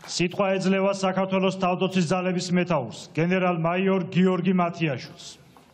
სიტყვა ეძლევა საქართველოს თავდაცვის ძალების მეთაურს, გენერალ-მაიორ გიორგი მათიაშვილს.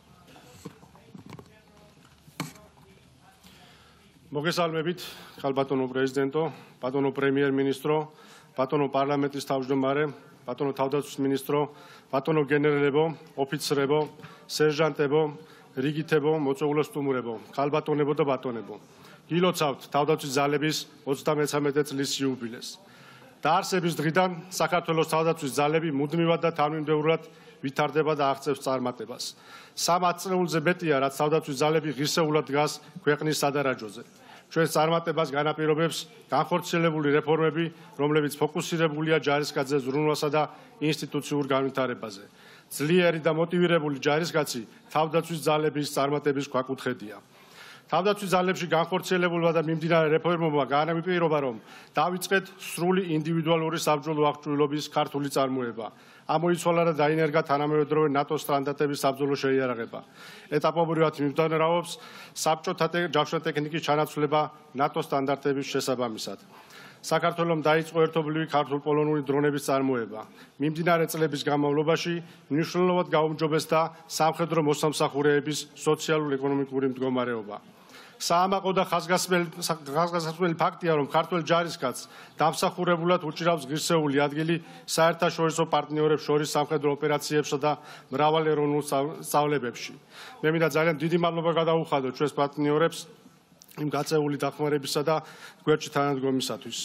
მოგესალმებით, ხალბატონო პრეზიდენტო, ბატონო პრემიერ-მინისტრო, ბატონო პარლამენტის თავმჯდომარე, ბატონო თავდაცვის მინისტრო, ბატონო გენერალებო, ოფიცრებო, სერჟანტებო, რიგითებო, მოწვეულო სტუმრებო, ხალბატონებო და ბატონებო. გილოცავთ თავდაცვის ძალების 33 წლის იუბილეს. დაარსების დღიდან საქართველოს თავდაცვის ძალები მუდმივად და თანმიმდევრულად ვითარდება და აღწევს წარმატებას. 3 ათწლეულზე მეტია, რაც თავდაცვის ძალები ღირსეულად დგას ქვეყნის სადარაჯოზე. ჩვენს წარმატებას განაპირობებს განხორციელებული რეფორმები, რომლებიც ფოკუსირებულია ჯარისკაცზე ზრუნვასა და ინსტიტუციურ განვითარებაზე. ძლიერი და მოტივირებული ჯარისკაცი თავდაცვის ძალების წარმატების ქვაკუთხედია. თავდაცვის ძალებში განხორციელებულმა და მიმდინარე რეფორმებმა განაპირობა, რომ დავიწყეთ სრული ინდივიდუალური საბრძოლო აღჭურვილობის ქართული წარმოება. ამოიცვალა და დაინერგა თანამედროვე ნატოს სტანდარტების საბრძოლო შეიარაღება. ეტაპობრივად მიმდინარეობს საბჭოთა ჯავშნთა ტექნიკის ჩანაცვლება ნატოს სტანდარტების შესაბამისად. საქართველომ დაიწყო ერთობლივი ქართულ-პოლონური დრონების წარმოება. მიმდინარე წლების განმავლობაში მნიშვნელოვნად გაუმჯობესდა სამხედრო მოსამსახურეების სოციალურ-ეკონომიკური მდგომარეობა. საამაყო და ხაზგასმელი ფაქტია, რომ ქართველ ჯარისკაცს დამსახურებულად უჭირავს ღირსეული ადგილი საერთაშორისო პარტნიორებს შორის სამხედრო ოპერაციებსა და მრავალეროვნულ სწავლებებში. მე მინდა ძალიან დიდი მადლობა გადაუხადო ჩვენს პარტნიორებს იმ გაწეული დახმარებისა და გვერდში თანადგომისათვის.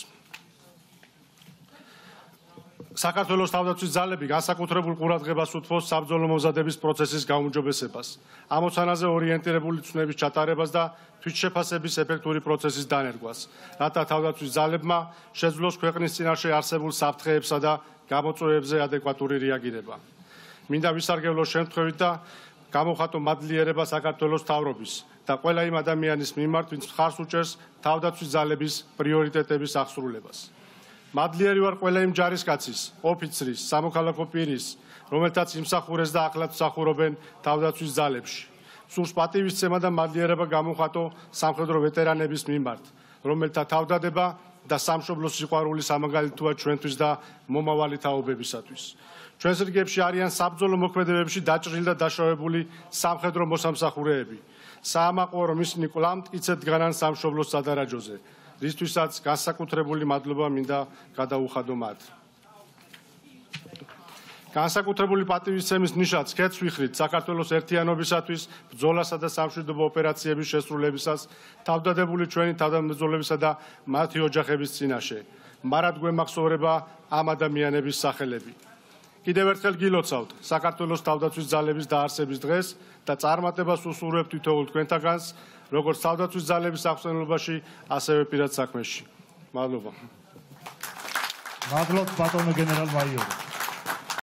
საქართველოს თავდაცვის ძალები განსაკუთრებულ ყურადღებას უთმობს საბრძოლო მომზადების პროცესის გაუმჯობესებას, ამოცანაზე ორიენტირებული ცნების ჩატარებას და თვითშეფასების ეფექტური პროცესის დანერგვას, რათა თავდაცვის ძალებმა შეძლოს ქვეყნის წინაშე არსებულ საფრთხეებსა და გამოწვევებზე ადეკვატური რეაგირება. მინდა ვისარგებლო შემთხვევით და გამოვხატო მადლიერება საქართველოს მთავრობის და ყველა იმ ადამიანის მიმართ, ვინც მხარს უჭერს თავდაცვის ძალების პრიორიტეტების აღსრულებას. მადლიერი ვარ ყველა იმ ჯარისკაცის, ოფიცრის, სამოქალაქო პირის, რომელთაც იმსახურეს და ახლად მსახურობენ თავდაცვის ძალებში. სურს პატივისცემა და მადლიერება გამოვხატო სამხედრო ვეტერანების მიმართ, რომელთა თავდადება და სამშობლოს სიყვარული სამაგალითოა ჩვენთვის და მომავალი თაობებისათვის. ჩვენს რიგებში არიან საბრძოლო მოქმედებებში დაჭრილი და დაშავებული სამხედრო მოსამსახურეები. საამაყო, რომ ისინი კვლავ მტკიცედ დგანან სამშობლოს სადარაჯოზე. რისთვისაც განსაკუთრებული მადლობა მინდა გადაუხადო მათ. განსაკუთრებული პატივისცემის ნიშნად სქეთს ვიხრით საქართველოს ერთიანობისათვის, ბრძოლასა და სამშვიდობო ოპერაციების შესრულებისას, თავდადებული ჩვენი თავდამბრძოლებისა და მათი ოჯახების წინაშე. მარად გვემახსოვრება ამ ადამიანების სახელები. კიდევ ერთხელ გილოცავთ საქართველოს თავდაცვის ძალების დაარსების დღეს და წარმატებას უსურვებთ თითოეულ თქვენთაგანს, როგორც თავდაცვის ძალების აღწევაში, ასევე პირად საქმეში. მადლობა. მადლობთ ბატონო გენერალ-მაიორი.